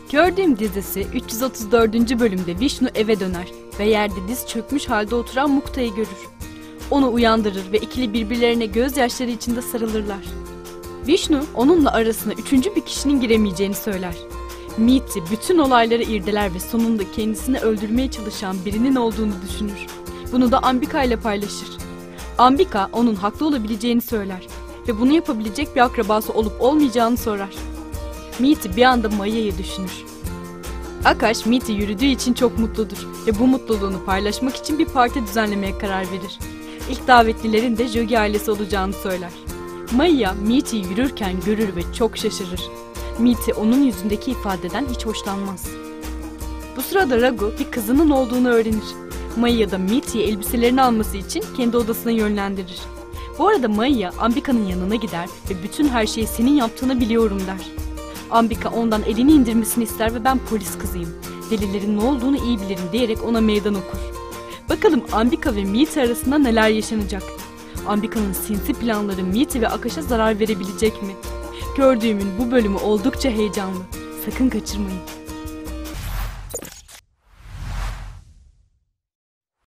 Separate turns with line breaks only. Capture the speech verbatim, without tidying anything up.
Gördüğüm dizisi üç yüz otuz dördüncü bölümde Vishnu eve döner ve yerde diz çökmüş halde oturan Mukta'yı görür. Onu uyandırır ve ikili birbirlerine gözyaşları içinde sarılırlar. Vishnu onunla arasına üçüncü bir kişinin giremeyeceğini söyler. Meeti bütün olayları irdeler ve sonunda kendisini öldürmeye çalışan birinin olduğunu düşünür. Bunu da Ambika ile paylaşır. Ambika onun haklı olabileceğini söyler ve bunu yapabilecek bir akrabası olup olmayacağını sorar. Meeti bir anda Maya'yı düşünür. Akash, Meeti yürüdüğü için çok mutludur ve bu mutluluğunu paylaşmak için bir parti düzenlemeye karar verir. İlk davetlilerin de Jogi ailesi olacağını söyler. Maya, Meeti'yi yürürken görür ve çok şaşırır. Meeti onun yüzündeki ifadeden hiç hoşlanmaz. Bu sırada Raghu bir kızının olduğunu öğrenir. Maya da Meeti'yi elbiselerini alması için kendi odasına yönlendirir. Bu arada Maya, Ambika'nın yanına gider ve bütün her şeyi senin yaptığını biliyorum der. Ambika ondan elini indirmesini ister ve ben polis kızıyım, delilerin ne olduğunu iyi bilirim diyerek ona meydan okur. Bakalım Ambika ve Meeti arasında neler yaşanacak? Ambika'nın sinsi planları Meeti ve Akash'a zarar verebilecek mi? Gördüğümün bu bölümü oldukça heyecanlı. Sakın kaçırmayın.